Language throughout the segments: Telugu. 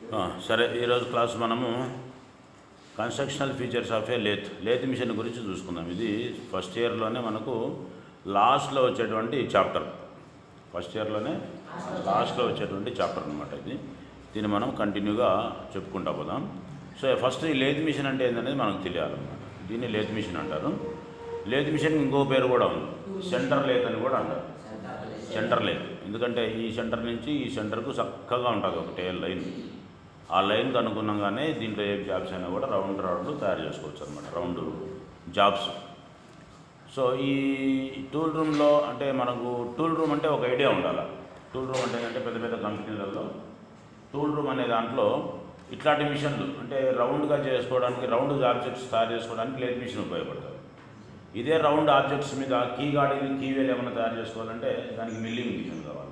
సరే, ఈరోజు క్లాస్ మనము constructional features of a lathe machine గురించి చూసుకుందాం. ఇది ఫస్ట్ ఇయర్లోనే మనకు లాస్ట్లో వచ్చేటువంటి చాప్టర్. ఫస్ట్ ఇయర్లోనే లాస్ట్లో వచ్చేటువంటి చాప్టర్ అనమాట ఇది. దీన్ని మనం కంటిన్యూగా చెప్పుకుంటా పోదాం. సో ఫస్ట్ ఈ లేత్ మిషన్ అంటే ఏంటనేది మనకు తెలియాలన్నమాట. దీన్ని లేత్ మిషన్ అంటారు. లేత్ మిషన్ ఇంకో పేరు కూడా ఉంది, సెంటర్ లేత్ అని కూడా అంటారు. సెంటర్ లేత్ ఎందుకంటే ఈ సెంటర్ నుంచి ఈ సెంటర్కు చక్కగా ఉంటుంది ఒకటే లైన్. ఆ లైన్కి అనుగుణంగానే దీంట్లో ఏ జాబ్స్ అయినా కూడా రౌండ్ రాడ్లు తయారు చేసుకోవచ్చు అనమాట, రౌండ్ జాబ్స్. సో ఈ టూల్ రూమ్లో అంటే మనకు టూల్ రూమ్ అంటే ఒక ఐడియా ఉండాలి. టూల్ రూమ్ అంటే ఏంటంటే పెద్ద పెద్ద కంపెనీలలో టూల్ రూమ్ అనే దాంట్లో ఇట్లాంటి మిషన్లు అంటే రౌండ్గా చేసుకోవడానికి, రౌండ్ ఆబ్జెక్ట్స్ తయారు చేసుకోవడానికి లేత్ మిషన్ ఉపయోగపడుతుంది. ఇదే రౌండ్ ఆబ్జెక్ట్స్ మీద కీ గార్డింగ్, కీ వేలు ఏమైనా తయారు చేసుకోవాలంటే దానికి మిల్లింగ్ మిషన్ కావాలి.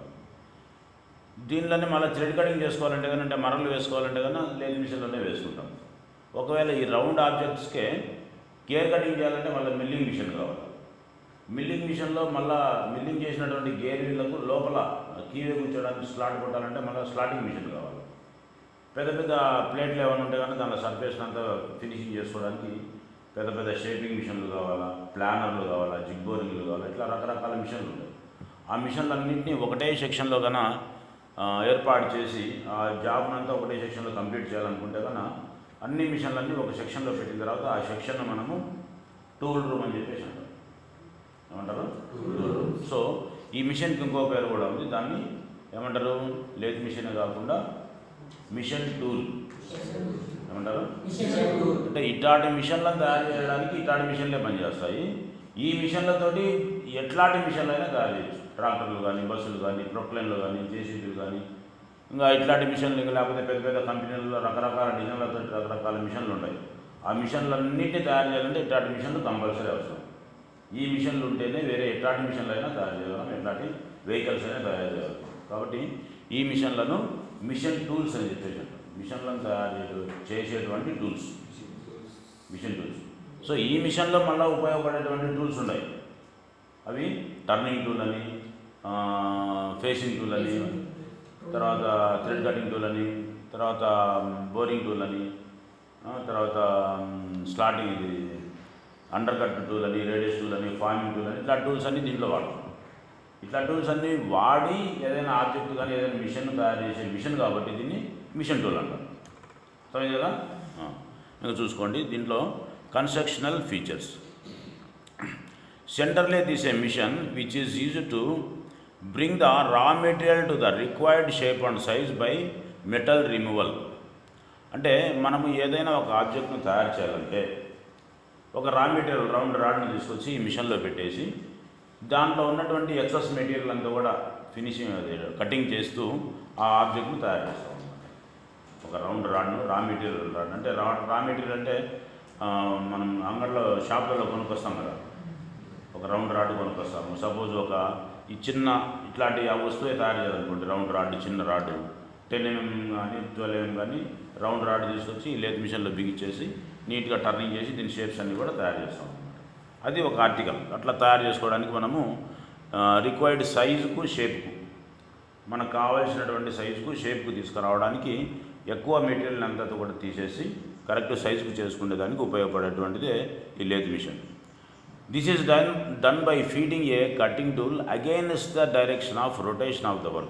దీనిలోనే మళ్ళీ థ్రెడ్ కటింగ్ చేసుకోవాలంటే కానీ, అంటే మరలు వేసుకోవాలంటే కానీ లేత్ మిషన్లోనే వేసుకుంటాం. ఒకవేళ ఈ రౌండ్ ఆబ్జెక్ట్స్కే గేర్ కటింగ్ చేయాలంటే మళ్ళీ మిల్లింగ్ మిషన్ కావాలి. మిల్లింగ్ మిషన్లో మళ్ళీ మిల్లింగ్ చేసినటువంటి గేర్ వీళ్ళకు లోపల కీవే కూర్చోడానికి స్లాట్ కొట్టాలంటే మళ్ళీ స్లాటింగ్ మిషన్ కావాలి. పెద్ద పెద్ద ప్లేట్లు ఏమైనా ఉంటే కానీ దానిలో సర్ఫేస్ అంతా ఫినిషింగ్ చేసుకోవడానికి పెద్ద పెద్ద షేపింగ్ మిషన్లు కావాలా, ప్లానర్లు కావాలా, జిగ్ బోరింగ్లు కావాలా, ఇట్లా రకరకాల మిషన్లు ఉంటాయి. ఆ మిషన్లన్నింటినీ ఒకటే సెక్షన్లో కన్నా ఏర్పాటు చేసి ఆ జాబ్నంతా ఒకటే సెక్షన్లో కంప్లీట్ చేయాలనుకుంటే కన్నా అన్ని మిషన్లన్నీ ఒక సెక్షన్లో పెట్టిన తర్వాత ఆ సెక్షన్ మనము టూల్ రూమ్ అని చెప్పేసి అంటారు. ఏమంటారు? Tool room. సో ఈ మిషన్కి ఇంకో పేరు కూడా ఉంది. దాన్ని ఏమంటారు? లేత్ మిషన్ కాకుండా మిషన్ టూల్ ఏమంటారు? అంటే ఇట్లాంటి మిషన్లను తయారు చేయడానికి ఇట్లాంటి మిషన్లే పనిచేస్తాయి. ఈ మిషన్లతోటి ఎట్లాంటి మిషన్లు అయినా తయారు చేయొచ్చు. ట్రాక్టర్లు కానీ, బస్సులు కానీ, ప్రొక్లైన్లు కానీ, జేసీబీలు కానీ, ఇంకా ఇట్లాంటి మిషన్లు, ఇంకా లేకపోతే పెద్ద పెద్ద కంపెనీలలో రకరకాల డిజైన్లతో రకరకాల మిషన్లు ఉంటాయి. ఆ మిషన్లన్నింటినీ తయారు చేయాలంటే ఇట్లాంటి మిషన్లు కంపల్సరీ అవసరం. ఈ మిషన్లు ఉంటేనే వేరే ఎట్లాంటి మిషన్లు అయినా తయారు చేయగలం, ఎట్లాంటి వెహికల్స్ అయినా తయారు చేయగలం. కాబట్టి ఈ మిషన్లను మిషన్ టూల్స్ అని చెప్పేసి అంటారు. మిషన్లను తయారు చేసేటువంటి టూల్స్, మిషన్ టూల్స్. సో ఈ మిషన్లో మళ్ళీ ఉపయోగపడేటువంటి టూల్స్ ఉన్నాయి. అవి టర్నింగ్ టూల్ అని, ఫేసింగ్ టూల్ అని, తర్వాత థ్రెడ్ కటింగ్ టూల్ అని, తర్వాత బోరింగ్ టూల్ అని, తర్వాత స్లాటింగ్ ఇది అండర్ కట్ టూల్ అని, రేడియస్ టూల్ అని, ఫార్మింగ్ టూల్ అని, ఇట్లా టూల్స్ అన్నీ దీంట్లో వాడతాం. ఇట్లా టూల్స్ అన్నీ వాడి ఏదైనా ఆబ్జెక్ట్ కానీ ఏదైనా మిషన్ తయారు చేసే మిషన్ కాబట్టి దీన్ని మిషన్ టూల్ అంటారు. సరే కదా? ఇంకా చూసుకోండి, దీంట్లో constructional features. Center lathe is a machine which is used to bring the raw material to the required shape and size by metal removal. అంటే మనము ఏదైనా ఒక ఆబ్జెక్ట్ను తయారు చేయాలంటే ఒక రా మెటీరియల్ రౌండ్ రాడ్ని తీసుకొచ్చి ఈ మిషన్లో పెట్టేసి దాంట్లో ఉన్నటువంటి ఎక్సెస్ మెటీరియల్ అంతా కూడా ఫినిషింగ్ కటింగ్ చేస్తూ ఆ ఆబ్జెక్ట్ను తయారు చేస్తాం. ఒక రౌండ్ రాడ్ను రా మెటీరియల్ రాడ్ అంటే రా మెటీరియల్ అంటే మనం అంగడిలో షాపులలో కొనుక్కొస్తాం కదా, ఒక రౌండ్ రాడ్ కొనుక్కొస్తాము. సపోజ్ ఒక ఈ చిన్న ఇట్లాంటి ఆ వస్తువే తయారు చేయాలనుకోండి, రౌండ్ రాడ్, చిన్న రాడ్ 10 mm కానీ 12 mm కానీ రౌండ్ రాడ్ తీసుకొచ్చి లేత్ మిషన్లో బిగించేసి నీట్గా టర్నింగ్ చేసి దీని షేప్స్ అన్నీ కూడా తయారు చేస్తాం. అది ఒక ఆర్టికల్. అట్లా తయారు చేసుకోవడానికి మనము రిక్వైర్డ్ సైజుకు, షేప్కు, మనకు కావాల్సినటువంటి సైజుకు, షేప్కు తీసుకురావడానికి ఎక్కువ మెటీరియల్ అంతా కూడా తీసేసి కరెక్ట్ సైజుకు చేసుకునేదానికి ఉపయోగపడేటువంటిదే ఈ lathe machine. This is done by feeding a cutting tool against the direction of rotation of the work.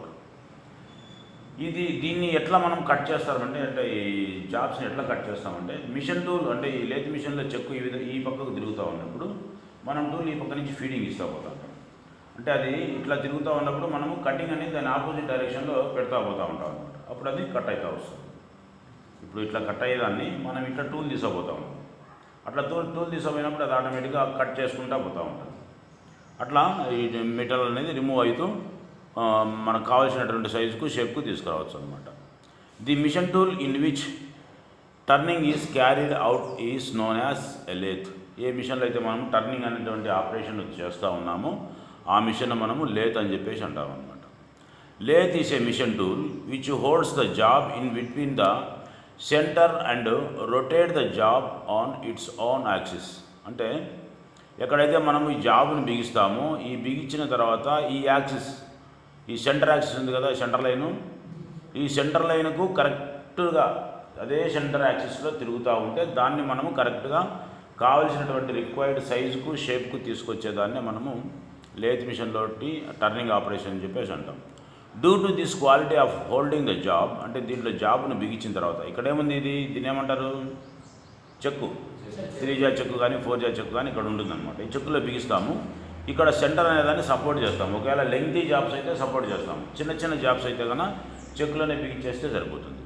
దీన్ని ఎట్లా మనం కట్ చేస్తామంటే, అంటే ఈ జాబ్స్ని ఎట్లా కట్ చేస్తామంటే మిషన్ టూల్ అంటే ఈ లేత్ మిషన్లో చెక్కు ఈ పక్కకు తిరుగుతూ ఉన్నప్పుడు మనం టూల్ ఈ పక్క నుంచి ఫీడింగ్ ఇస్తూ పోతాం. అంటే అది ఇట్లా తిరుగుతూ ఉన్నప్పుడు మనము కటింగ్ అనేది దాని ఆపోజిట్ డైరెక్షన్లో పెడతా పోతూ ఉంటాం అనమాట. అప్పుడు అది కట్ అవుతూ వస్తుంది. ఇప్పుడు ఇట్లా కట్ అయ్యేదాన్ని మనం ఇట్లా టూల్ తీసుకుపోతాం. అట్లా టూల్ తీసుకుపోయినప్పుడు అది ఆటోమేటిక్గా కట్ చేసుకుంటూ పోతూ ఉంటుంది. అట్లా ఈ మెటల్ అనేది రిమూవ్ అవుతూ మనకు కావాల్సినటువంటి సైజుకు, షేప్కు తీసుకురావచ్చు అనమాట. The machine tool in which turning is carried out is known as a lathe. ఏ మిషన్లో అయితే మనం టర్నింగ్ అనేటువంటి ఆపరేషన్ చేస్తూ ఉన్నామో ఆ మిషన్ మనము లేత్ అని చెప్పేసి అంటాం అనమాట. Lathe is a machine tool which holds the job in between the centre and rotate the job on its own axis. అంటే ఎక్కడైతే మనము ఈ జాబ్ను బిగిస్తామో ఈ బిగించిన తర్వాత ఈ యాక్సిస్, ఈ సెంటర్ యాక్సిస్ ఉంది కదా, సెంటర్ లైను, ఈ సెంటర్ లైన్కు కరెక్ట్గా అదే సెంటర్ యాక్సిస్లో తిరుగుతూ ఉంటే దాన్ని మనము కరెక్ట్గా కావలసినటువంటి రిక్వైర్డ్ సైజుకు షేప్కు తీసుకొచ్చేదాన్ని మనము లేత్ మిషన్లోటి టర్నింగ్ ఆపరేషన్ అని చెప్పేసి అంటాం. Due to this quality of holding the job, అంటే దీంట్లో జాబ్ను బిగించిన తర్వాత ఇక్కడ ఏముంది, దీన్ని ఏమంటారు, చెక్కు, 3 జా చెక్కు కానీ 4 జా చెక్కు కానీ ఇక్కడ ఉంటుందన్నమాట. ఈ చెక్కులో బిగిస్తాము. ఇక్కడ సెంటర్ అనేదాన్ని సపోర్ట్ చేస్తాము. ఒకవేళ లెంగ్తీ జాబ్స్ అయితే సపోర్ట్ చేస్తాము, చిన్న చిన్న జాబ్స్ అయితే కన్నా చెక్కులోనే బిగించేస్తే సరిపోతుంది.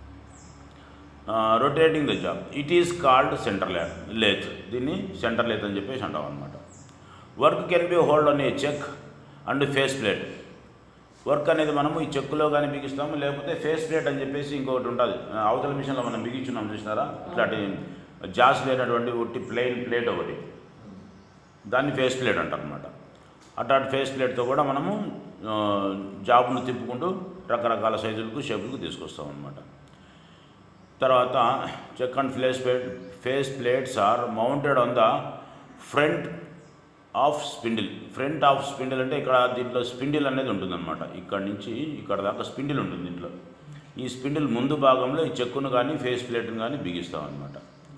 Rotating the job, it is called centre lathe, దీన్ని సెంటర్ లేత్ అని చెప్పేసి అంటాం అనమాట. Work can be hold on a chuck and face plate. Work అనేది మనము ఈ చెక్కులో కానీ బిగిస్తాము, లేకపోతే ఫేస్ ప్లేట్ అని చెప్పేసి ఇంకొకటి ఉంటుంది. అవతల మిషన్లో మనం బిగించున్నాం చూసినారా, ఇట్లాంటి జాస్ లేనటువంటి ఒకటి ప్లెయిన్ ప్లేట్ ఒకటి, దాన్ని ఫేస్ ప్లేట్ అంటారు అనమాట. అట్లాంటి ఫేస్ ప్లేట్తో కూడా మనము జాబ్ను తిప్పుకుంటూ రకరకాల సైజులకు షేపులకు తీసుకొస్తాం అనమాట. తర్వాత chuck and face plates are mounted on the front of spindle. Front of spindle అంటే ఇక్కడ దీంట్లో స్పిండిల్ అనేది ఉంటుందన్నమాట. ఇక్కడ నుంచి ఇక్కడ దాకా స్పిండిల్ ఉంటుంది దీంట్లో. ఈ స్పిండిల్ ముందు భాగంలో ఈ చెక్కును కానీ ఫేస్ ప్లేట్ను కానీ బిగిస్తాం అనమాట.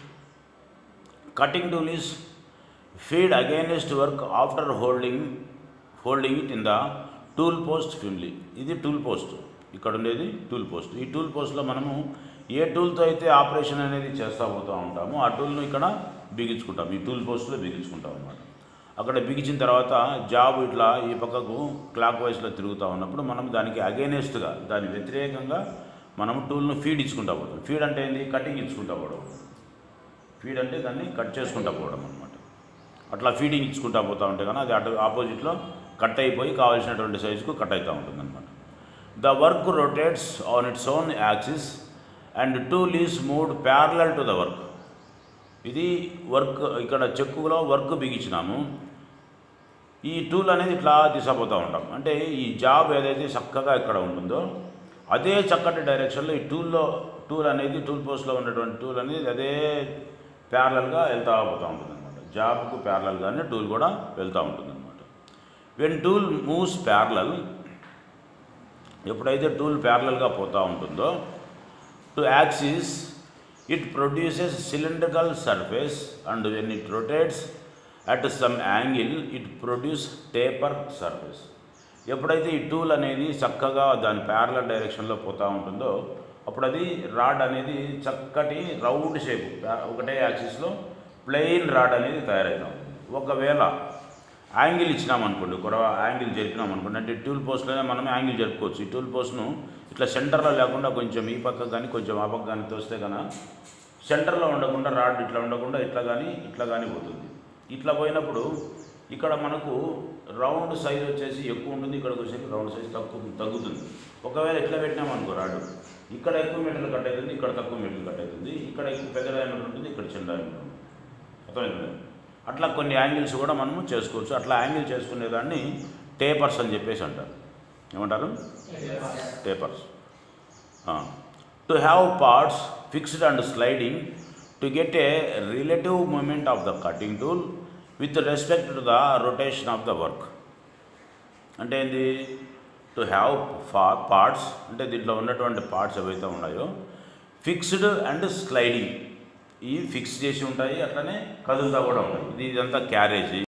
Cutting tool is feed against work after holding it in the tool post firmly. ఇది టూల్ పోస్ట్, ఇక్కడ ఉండేది టూల్ పోస్ట్. ఈ టూల్ పోస్ట్లో మనము ఏ టూల్తో అయితే ఆపరేషన్ అనేది చేస్తూ పోతూ ఉంటామో ఆ టూల్ను ఇక్కడ బిగించుకుంటాం, ఈ టూల్ పోస్ట్లో బిగించుకుంటాం అనమాట. అక్కడ బిగించిన తర్వాత జాబ్ ఇట్లా ఈ పక్కకు క్లాక్ వైజ్లో తిరుగుతూ ఉన్నప్పుడు మనం దానికి అగైనెస్ట్గా, దాని వ్యతిరేకంగా మనం టూల్ను ఫీడ్ ఇచ్చుకుంటా పోతాం. ఫీడ్ అంటే ఏంది, కటింగ్ ఇచ్చుకుంటా పోవడం. ఫీడ్ అంటే దాన్ని కట్ చేసుకుంటా పోవడం అనమాట. అట్లా ఫీడింగ్ ఇచ్చుకుంటా పోతూ ఉంటే కానీ అది అటు ఆపోజిట్లో కట్ అయిపోయి కావాల్సినటువంటి సైజుకు కట్ అవుతూ ఉంటుంది అనమాట. The work rotates on its own axis and tool is moved parallel to the work. ఇది వర్క్, ఇక్కడ చెక్కులో వర్క్ బిగించినాము, ఈ టూల్ అనేది ఇట్లా తీసుకుపోతూ ఉంటాం. అంటే ఈ జాబ్ ఏదైతే చక్కగా ఇక్కడ ఉంటుందో అదే చక్కటి డైరెక్షన్లో ఈ టూల్ అనేది టూల్ పోస్ట్లో ఉన్నటువంటి టూల్ అనేది అదే ప్యారలల్గా వెళ్తూ పోతూ ఉంటుంది అనమాట. జాబ్కు ప్యారలల్గానే టూల్ కూడా వెళ్తూ ఉంటుంది అనమాట. వెన్ టూల్ మూవ్స్ ప్యారలల్, ఎప్పుడైతే టూల్ ప్యారలల్గా పోతూ ఉంటుందో to axis it produces cylindrical surface and when it rotates at some angle it produce taper surface. ఎప్పుడైతే ఈ టూల్ అనేది చక్కగా దాని ప్యారలల్ డైరెక్షన్లో పోతూ ఉంటుందో అప్పుడు అది రాడ్ అనేది చక్కటి రౌండ్ షేప్, ఒకటే యాక్సిస్లో ప్లెయిన్ రాడ్ అనేది తయారవుతాం. ఒకవేళ యాంగిల్ ఇచ్చినామనుకోండి, ఒక యాంగిల్ జరిపినామనుకోండి, అంటే టూల్ పోస్ట్లోనే మనం యాంగిల్ జరుపుకోవచ్చు. ఈ టూల్ పోస్ట్ను ఇట్లా సెంటర్లో లేకుండా కొంచెం ఈ పక్క కానీ కొంచెం ఆ పక్క కానీ తోస్తే కన్నా సెంటర్లో ఉండకుండా రాడ్ ఇట్లా ఉండకుండా ఇట్లా కానీ పోతుంది. ఇట్లా పోయినప్పుడు ఇక్కడ మనకు రౌండ్ సైజ్ వచ్చేసి ఎక్కువ ఉంటుంది, ఇక్కడికి వచ్చేసి రౌండ్ సైజ్ తగ్గుతుంది. ఒకవేళ ఇట్లా పెట్టినామనుకో రాడు, ఇక్కడ ఎక్కువ మీటర్లు కట్ అవుతుంది, ఇక్కడ తక్కువ మీటర్లు కట్ అవుతుంది, ఇక్కడ ఎక్కువ పెద్ద డయామీటర్ ఉంటుంది, ఇక్కడ చిన్న డయామీటర్ ఉంటుంది. అర్థమైంది. అట్లా కొన్ని యాంగిల్స్ కూడా మనము చేసుకోవచ్చు. అట్లా యాంగిల్ చేసుకునేదాన్ని టేపర్స్ అని చెప్పేసి అంటారు. ఏమంటారు? Tapers. To have parts fixed and sliding to get a relative movement of the cutting tool with respect to the rotation of the work. అంటే ఏంది, టు హ్యావ్ పార్ట్స్ అంటే దీంట్లో ఉన్నటువంటి పార్ట్స్ ఏవైతే ఉన్నాయో ఫిక్స్డ్ అండ్ స్లైడింగ్, ఇవి ఫిక్స్ చేసి ఉంటాయి, అట్లనే కదులుతా కూడా ఉంటాయి. ఇదంతా క్యారేజీ.